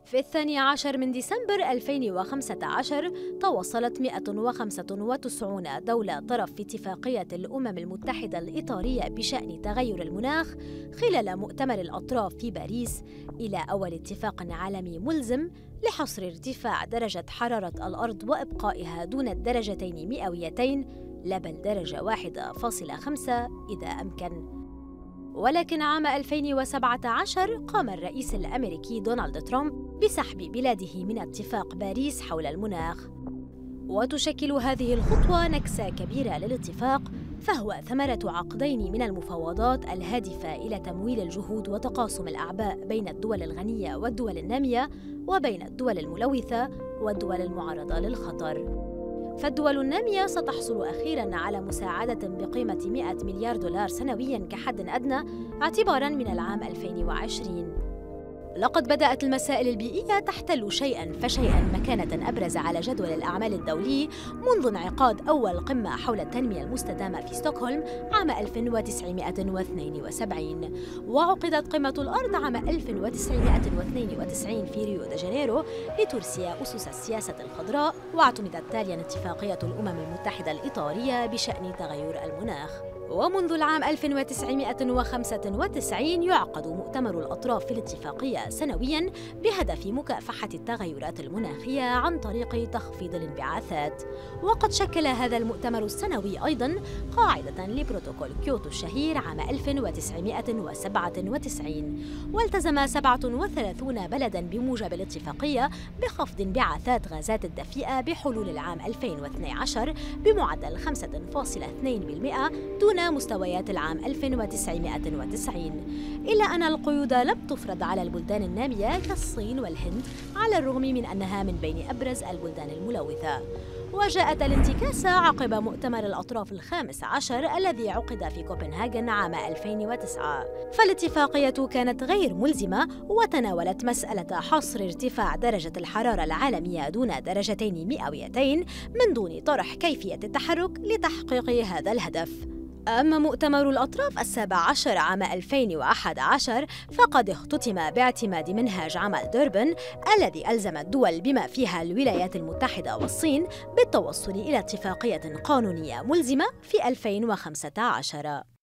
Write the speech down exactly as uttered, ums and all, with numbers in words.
في الثاني عشر من ديسمبر ألفين وخمسة عشر توصلت مئة وخمسة وتسعين دولة طرف في اتفاقية الأمم المتحدة الإطارية بشأن تغير المناخ خلال مؤتمر الأطراف في باريس إلى أول اتفاق عالمي ملزم لحصر ارتفاع درجة حرارة الأرض وإبقائها دون الدرجتين مئويتين، لا بل درجة واحدة فاصلة خمسة إذا أمكن. ولكن عام ألفين وسبعة عشر قام الرئيس الأمريكي دونالد ترامب بسحب بلاده من اتفاق باريس حول المناخ، وتشكل هذه الخطوة نكسة كبيرة للاتفاق، فهو ثمرة عقدين من المفاوضات الهادفة إلى تمويل الجهود وتقاسم الأعباء بين الدول الغنية والدول النامية، وبين الدول الملوثة والدول المعرضة للخطر. فالدول النامية ستحصل أخيراً على مساعدة بقيمة مئة مليار دولار سنوياً كحد أدنى اعتباراً من العام ألفين وعشرين. لقد بدأت المسائل البيئية تحتل شيئاً فشيئاً مكانة أبرز على جدول الأعمال الدولي منذ انعقاد أول قمة حول التنمية المستدامة في ستوكهولم عام ألف وتسعمئة واثنين وسبعين، وعقدت قمة الأرض عام ألف وتسعمئة واثنين وتسعين في ريو دي جانيرو لترسي أسس السياسة الخضراء، واعتمدت تالياً اتفاقية الأمم المتحدة الإطارية بشأن تغير المناخ. ومنذ العام ألف وتسعمئة وخمسة وتسعين يعقد مؤتمر الأطراف في الاتفاقية سنوياً بهدف مكافحة التغيرات المناخية عن طريق تخفيض الانبعاثات. وقد شكل هذا المؤتمر السنوي أيضاً قاعدة لبروتوكول كيوتو الشهير عام ألف وتسعمئة وسبعة وتسعين، والتزم سبعة وثلاثين بلداً بموجب الاتفاقية بخفض انبعاثات غازات الدفيئة بحلول العام ألفين واثني عشر بمعدل خمسة فاصلة اثنين بالمئة دون مستويات العام ألف وتسعمئة وتسعين، إلا أن القيود لم تفرض على البلدان النامية كالصين والهند على الرغم من أنها من بين أبرز البلدان الملوثة. وجاءت الانتكاسة عقب مؤتمر الأطراف الخامس عشر الذي عقد في كوبنهاغن عام ألفين وتسعة، فالاتفاقية كانت غير ملزمة وتناولت مسألة حصر ارتفاع درجة الحرارة العالمية دون درجتين مئويتين من دون طرح كيفية التحرك لتحقيق هذا الهدف. أما مؤتمر الأطراف السابع عشر عام ألفين وأحد عشر فقد اختتم باعتماد منهاج عمل دوربن الذي ألزم الدول بما فيها الولايات المتحدة والصين بالتوصل إلى اتفاقية قانونية ملزمة في ألفين وخمسة عشر.